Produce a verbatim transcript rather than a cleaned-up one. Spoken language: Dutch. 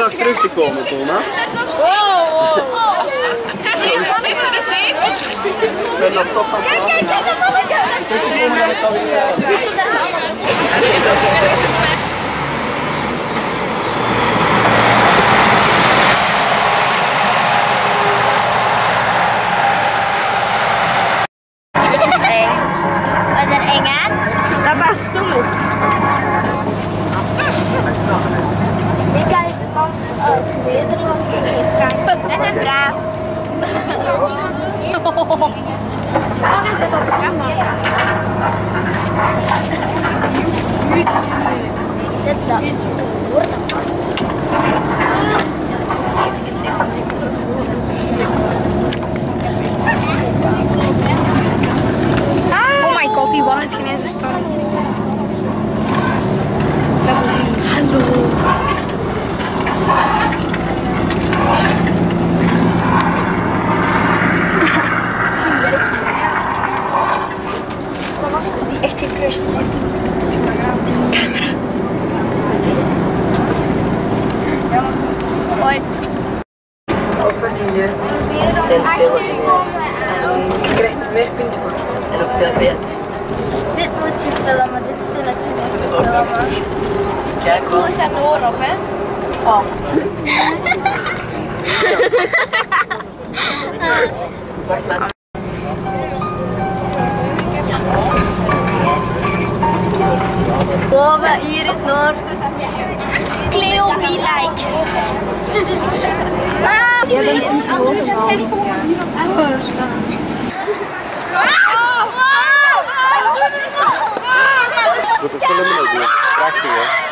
nog terug te komen, Thomas. Wow, wow. Ga je eens wat is er de zee? Ik ben nog top van Kijk, kijk, kijk, dat Dit is eng. Wat een eng aan? Dat dat stom is. Ik kan het kant uit Nederland in Frankrijk. En een braaf. Oh, hij zit op camera. Zet dat voor de kant. Oh my coffee, wat het geen eens story. Hallo. Als die echt gecrashed is, heeft hij niet kapot gemaakt aan die camera. Hoi. Ook voor die je krijgt er meer punten voor. En ook veel meer. Dit moet je filmen, dit zinnetje moet je filmen. Kijk Hoe wel. is dat oor op, hè? Oh. Wacht maar. Boven, hier is Noor. Cleo be like. Ah, jij bent een groot man. Goed, dat zullen we nog doen. Prachtig, hè?